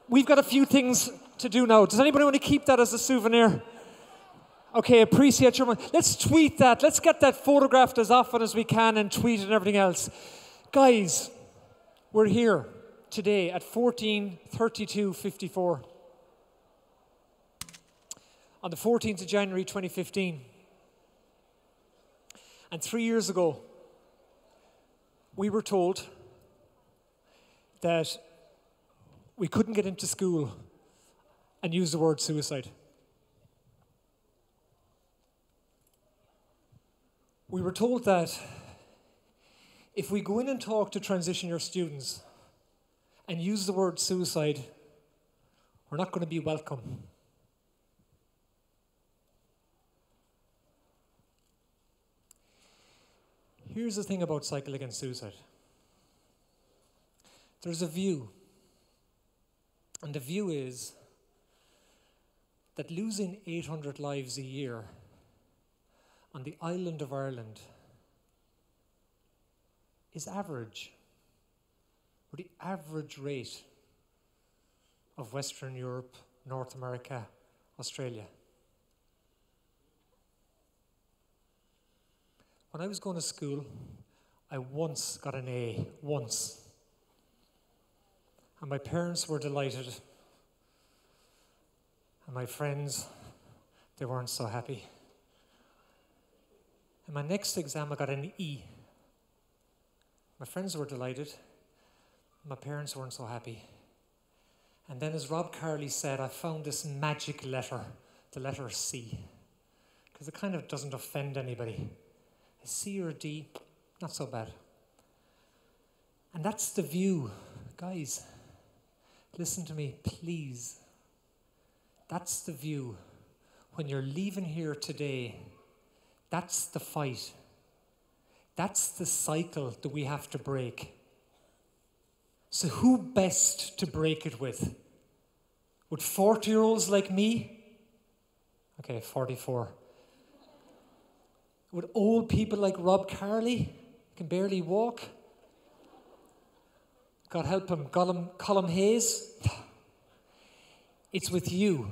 we've got a few things to do now. Does anybody want to keep that as a souvenir? Okay, appreciate your money. Let's tweet that. Let's get that photographed as often as we can and tweet it and everything else. Guys, we're here today at 14:32:54 on the 14th of January 2015. And 3 years ago, we were told that we couldn't get into school and use the word suicide. We were told that if we go in and talk to transition year students and use the word suicide, we're not going to be welcome. Here's the thing about Cycle Against Suicide. There's a view, and the view is that losing 800 lives a year on the island of Ireland is average, or the average rate of Western Europe, North America, Australia. When I was going to school, I once got an A, once. And my parents were delighted. And my friends, they weren't so happy. In my next exam, I got an E. My friends were delighted. My parents weren't so happy. And then, as Rob Carley said, I found this magic letter, the letter C, because it kind of doesn't offend anybody. A C or a D, not so bad. And that's the view. Guys, listen to me, please. That's the view. When you're leaving here today, that's the fight. That's the cycle that we have to break. So who best to break it with? Would 40-year-olds like me? Okay, 44. Would old people like Rob Carley, can barely walk? God help him, Colin Hayes. It's with you.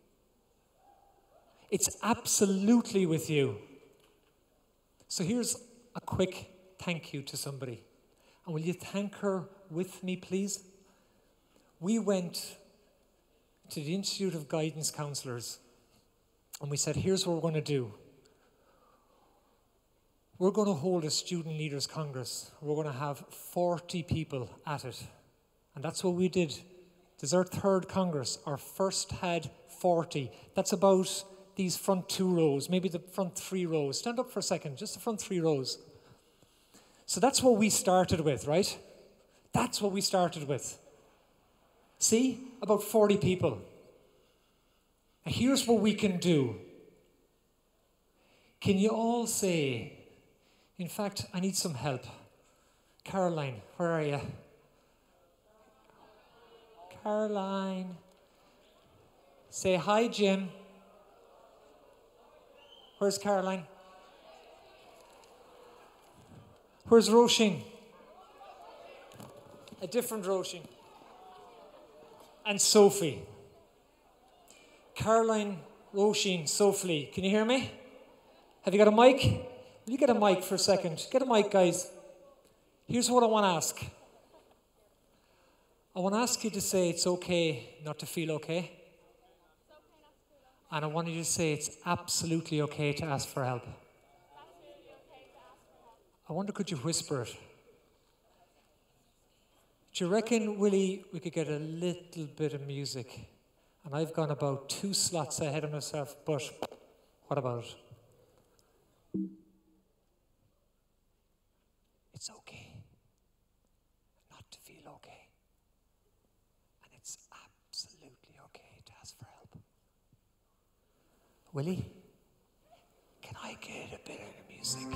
It's absolutely with you. So here's a quick thank you to somebody. And will you thank her with me, please? We went to the Institute of Guidance Counsellors and we said, here's what we're going to do. We're going to hold a Student Leaders Congress. We're going to have 40 people at it. And that's what we did. This is our third Congress. Our first had 40. That's about these front 2 rows, maybe the front 3 rows. Stand up for a second, just the front 3 rows. So that's what we started with, right? That's what we started with. See? About 40 people. And here's what we can do. Can you all say, in fact, I need some help. Caroline, where are you? Caroline. Say hi, Jim. Where's Caroline? Where's Roisin? A different Roisin. And Sophie. Caroline, Roisin, Sophie. Can you hear me? Have you got a mic? Will you get a mic for a second? Get a mic, guys. Here's what I want to ask. I want to ask you to say it's okay not to feel okay. And I want you to say it's absolutely okay to ask for help. I wonder, could you whisper it? Do you reckon, Willie, we could get a little bit of music? And I've gone about 2 slots ahead of myself, but what about it? It's okay not to feel okay. And it's absolutely okay to ask for help. Willie, can I get a bit of the music?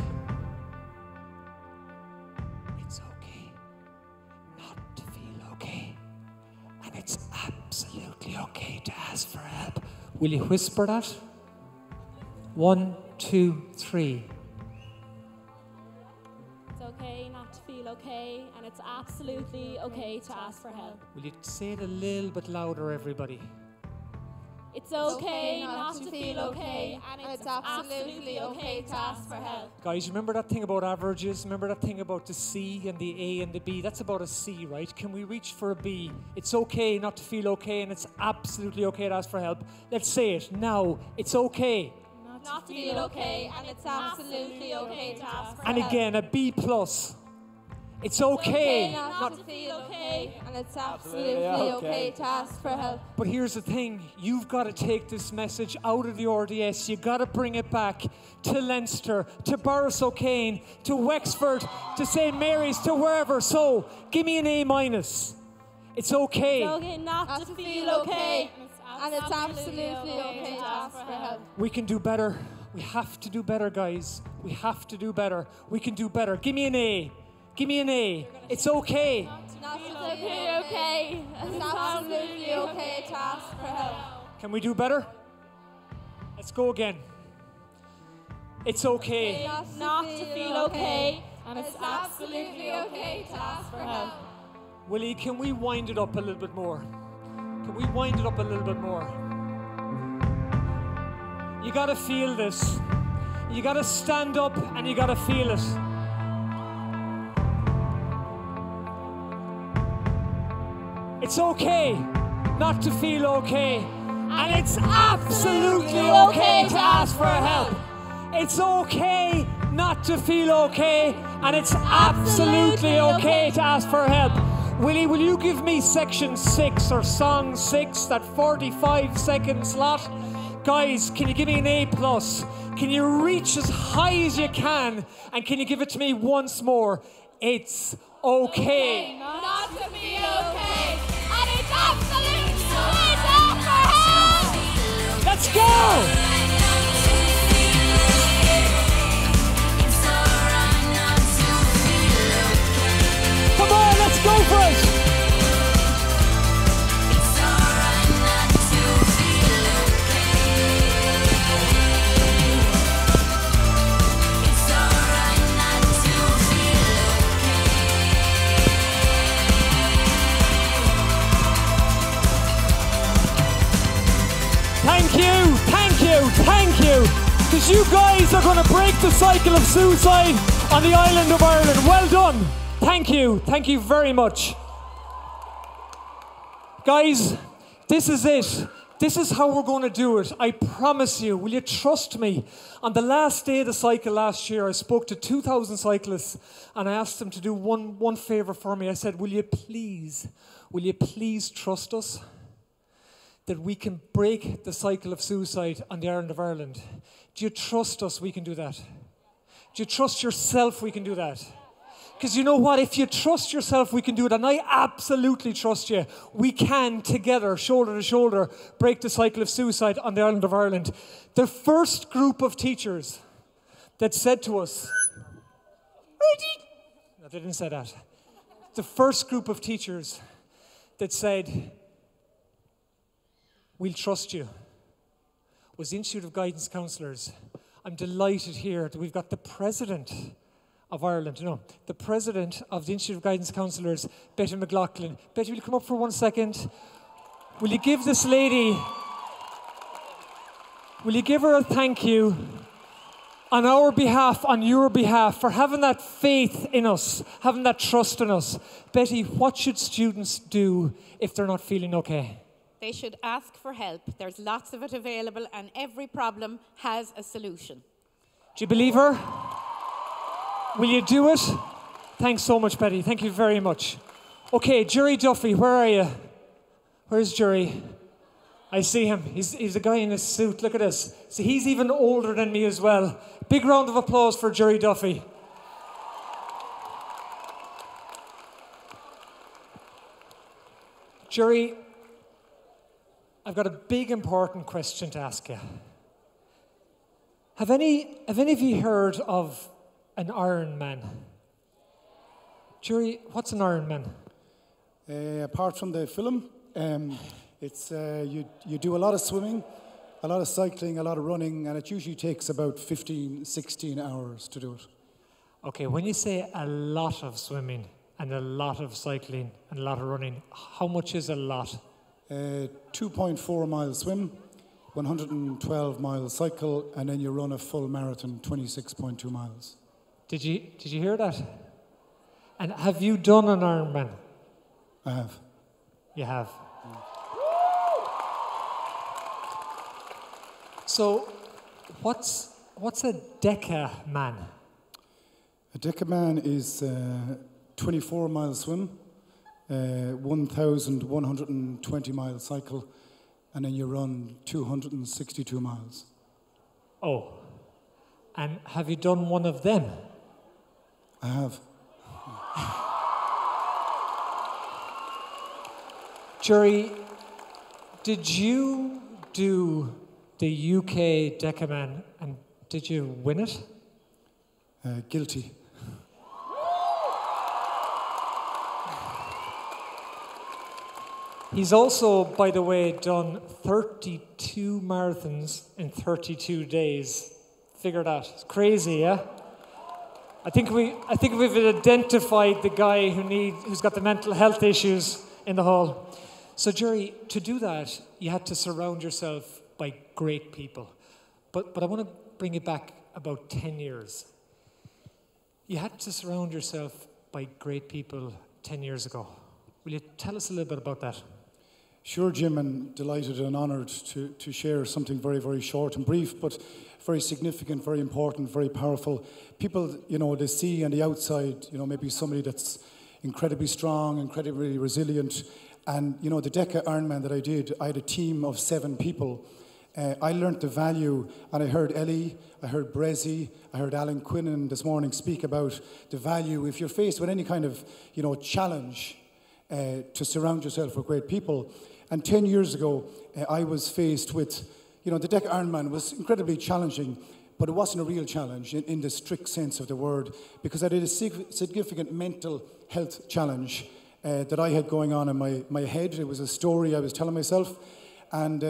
It's okay not to feel okay. And it's absolutely okay to ask for help. Will you whisper that? 1, 2, 3. It's okay not to feel okay. okay, and it's absolutely okay to ask for help. Will you say it a little bit louder, everybody? It's okay not to feel okay, and it's absolutely okay to ask for help. Guys, remember that thing about averages? Remember that thing about the C and the A and the B? That's about a C, right? Can we reach for a B? It's okay not to feel okay, and it's absolutely okay to ask for help. Let's say it now. It's okay. Not to feel okay, and it's absolutely okay to ask for help. And again, a B plus. It's okay. Not to feel okay, and it's absolutely okay to ask for help. But here's the thing, you've got to take this message out of the RDS. You've got to bring it back to Leinster, to Borris O'Kane, to Wexford, to St. Mary's, to wherever. So, give me an A minus. It's okay. It's okay not to feel okay, and it's absolutely okay to ask for help. We can do better. We have to do better, guys. We have to do better. We can do better. Give me an A. Give me an A. It's okay. Not to feel okay. It's absolutely okay to ask for help. Can we do better? Let's go again. It's okay. Not to feel okay, and it's absolutely okay to ask for help. Willie, can we wind it up a little bit more? Can we wind it up a little bit more? You gotta feel this. You gotta stand up and you gotta feel it. It's okay not to feel okay, and it's absolutely okay to ask for help. It's okay not to feel okay, and it's absolutely okay to ask for help. Willie, will you give me section 6 or song 6, that 45-second slot? Guys, can you give me an A+? Can you reach as high as you can, and can you give it to me once more? It's okay. Not to be okay. And it's absolutely okay to ask for help. Let's go. Come on, let's go for it. Thank you, because you guys are going to break the cycle of suicide on the island of Ireland. Well done. Thank you very much. Guys, this is it. This is how we're going to do it. I promise you. Will you trust me? On the last day of the cycle last year, I spoke to 2,000 cyclists and I asked them to do one favour for me. I said, will you please trust us that we can break the cycle of suicide on the island of Ireland? Do you trust us we can do that? Do you trust yourself we can do that? Because you know what? If you trust yourself, we can do it. And I absolutely trust you. We can, together, shoulder to shoulder, break the cycle of suicide on the island of Ireland. The first group of teachers that said to us... No, they didn't say that. The first group of teachers that said, we'll trust you, was the Institute of Guidance Counsellors. I'm delighted here that we've got the president of Ireland, the president of the Institute of Guidance Counsellors, Betty McLaughlin. Betty, will you come up for 1 second? Will you give this lady, will you give her a thank you on our behalf, on your behalf, for having that faith in us, having that trust in us? Betty, what should students do if they're not feeling okay? They should ask for help. There's lots of it available, and every problem has a solution. Do you believe her? Will you do it? Thanks so much, Betty. Thank you very much. Okay, Jerry Duffy, where are you? Where's Jerry? I see him. He's a guy in a suit. Look at this. See, he's even older than me as well. Big round of applause for Jerry Duffy. Jerry, I've got a big, important question to ask you. Have any of you heard of an Ironman? Jerry, what's an Ironman? Apart from the film, it's you do a lot of swimming, a lot of cycling, a lot of running, and it usually takes about 15, 16 hours to do it. Okay, when you say a lot of swimming, and a lot of cycling and a lot of running. How much is a lot? 2.4 mile swim, 112 mile cycle, and then you run a full marathon, 26.2 miles. Did you hear that? And have you done an Ironman? I have. You have. So, what's a Decaman? A Decaman is 24 mile swim, 1,120 mile cycle, and then you run 262 miles. Oh, and have you done one of them? I have. Jerry, did you do the UK Decaman and did you win it? Guilty. He's also, by the way, done 32 marathons in 32 days. Figure that. It's crazy, yeah? I think we've identified the guy who's got the mental health issues in the hall. So, Jerry, to do that, you had to surround yourself by great people. But I want to bring it back about 10 years. You had to surround yourself by great people 10 years ago. Will you tell us a little bit about that? Sure, Jim, and delighted and honoured to share something very, very short and brief, but very significant, very important, very powerful. People, they see on the outside, maybe somebody that's incredibly strong, incredibly resilient. And, the Deca Ironman that I did, I had a team of 7 people. I learned the value, and I heard Ellie, I heard Brezzy, I heard Alan Quinnan this morning speak about the value. If you're faced with any kind of, challenge, to surround yourself with great people. And 10 years ago, I was faced with, the Deca Ironman was incredibly challenging, but it wasn't a real challenge in the strict sense of the word, because I did a significant mental health challenge that I had going on in my head. It was a story I was telling myself, and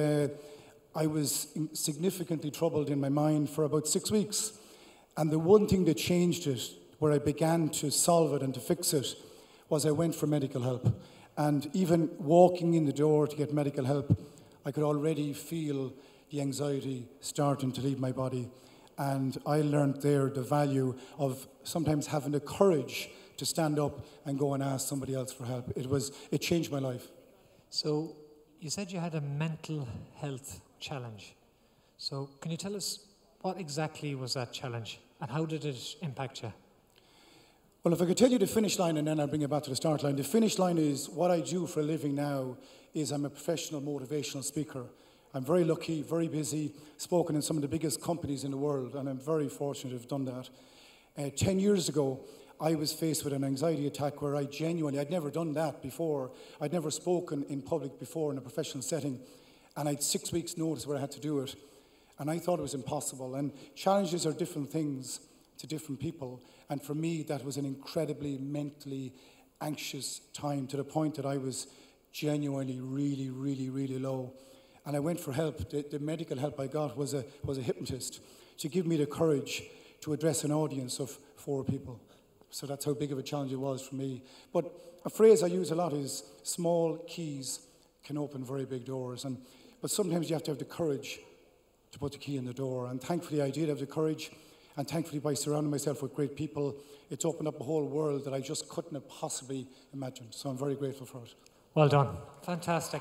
I was significantly troubled in my mind for about 6 weeks. And the one thing that changed it, where I began to solve it and to fix it, was I went for medical help. And even walking in the door to get medical help, I could already feel the anxiety starting to leave my body. And I learned there the value of sometimes having the courage to stand up and go and ask somebody else for help. It changed my life. So you said you had a mental health challenge. So can you tell us what exactly was that challenge and how did it impact you? Well, if I could tell you the finish line and then I'll bring it back to the start line. The finish line is what I do for a living now is I'm a professional motivational speaker. I'm very lucky, very busy, spoken in some of the biggest companies in the world, and I'm very fortunate to have done that. 10 years ago, I was faced with an anxiety attack where I'd never done that before. I'd never spoken in public before in a professional setting, and I'd 6 weeks' notice where I had to do it. And I thought it was impossible. And challenges are different things to different people. And for me, that was an incredibly mentally anxious time to the point that I was genuinely really, really, really low. And I went for help. The medical help I got was a hypnotist to give me the courage to address an audience of 4 people. So that's how big of a challenge it was for me. But a phrase I use a lot is small keys can open very big doors. But sometimes you have to have the courage to put the key in the door. And thankfully I did have the courage. And thankfully by surrounding myself with great people, it's opened up a whole world that I just couldn't have possibly imagined. So I'm very grateful for it. Well done. Fantastic.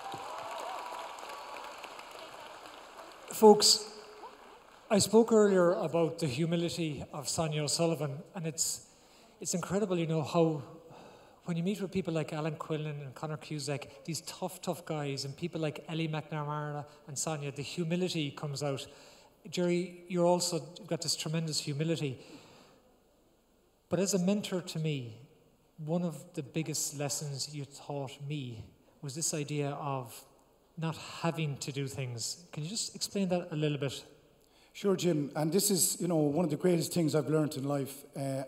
Folks, I spoke earlier about the humility of Sonia O'Sullivan, and it's incredible, how when you meet with people like Alan Quinlan and Conor Cusack, these tough guys, and people like Ellie McNamara and Sonia, the humility comes out. Jerry, you've got this tremendous humility. But as a mentor to me, one of the biggest lessons you taught me was this idea of not having to do things. Can you just explain that a little bit? Sure, Jim. And this is, one of the greatest things I've learned in life.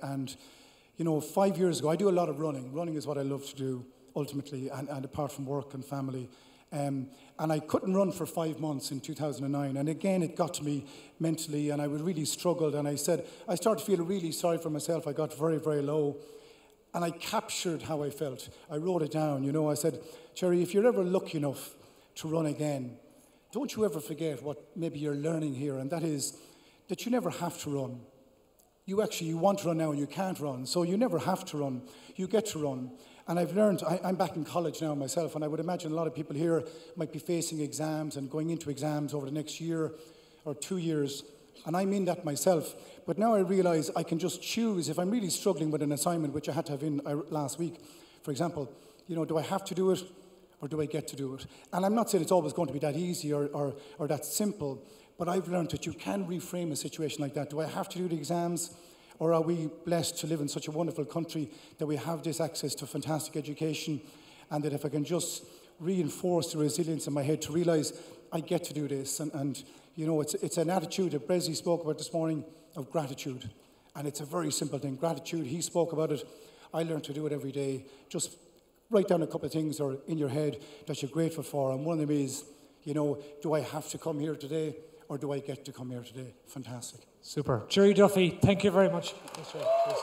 5 years ago, I do a lot of running. Running is what I love to do, ultimately, and apart from work and family. And I couldn't run for 5 months in 2009. And again, it got to me mentally, and I really struggled. And I started to feel really sorry for myself. I got very, very low. And I captured how I felt. I wrote it down, you know. I said, Jerry, if you're ever lucky enough to run again, don't you ever forget what maybe you're learning here, and that is that you never have to run. You want to run now and you can't run, so you never have to run. You get to run. And I've learned, I'm back in college now myself, and I would imagine a lot of people here might be facing exams and going into exams over the next year or 2 years, and I mean that myself. But now I realise I can just choose, if I'm really struggling with an assignment, which I had to have in last week, for example, you know, do I have to do it or do I get to do it? And I'm not saying it's always going to be that easy or that simple, but I've learned that you can reframe a situation like that. Do I have to do the exams? Or are we blessed to live in such a wonderful country that we have this access to fantastic education, and that if I can just reinforce the resilience in my head to realise I get to do this, and you know, it's an attitude that Brezzy spoke about this morning of gratitude, and it's a very simple thing. Gratitude, he spoke about it. I learn to do it every day. Just write down a couple of things or in your head that you're grateful for, and one of them is, you know, do I have to come here today, or do I get to come here today? Fantastic. Super. Jerry Duffy, thank you very much. Thanks, Jerry. Cheers.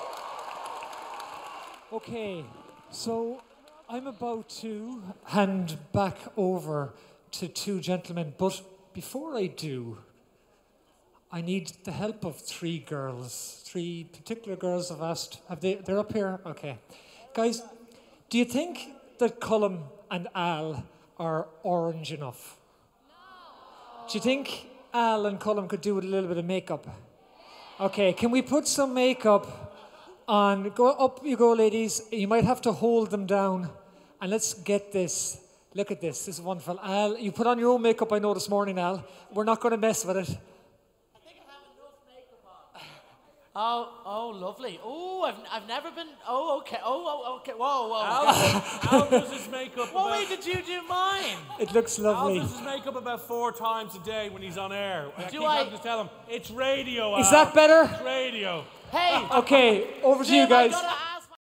Okay, so I'm about to hand back over to 2 gentlemen, but before I do, I need the help of 3 girls. 3 particular girls I've asked. They're up here? Okay. Guys, do you think that Colm and Al are orange enough? No. Do you think Al and Colm could do with a little bit of makeup? Okay, can we put some makeup on? Go up you go, ladies. You might have to hold them down. And let's get this. Look at this. This is wonderful. Al, you put on your own makeup, I know, this morning, Al. We're not going to mess with it. I think I have enough makeup on. Oh, lovely. Oh, I've never been. Oh, okay. Oh, okay. Whoa. Al does his makeup. What way did you do mine? It looks lovely. Al does his makeup about 4 times a day when he's on air. I keep I- having to tell him, it's radio, Al. Is that better? It's radio. Hey. Okay, over to you Jim, guys. I gotta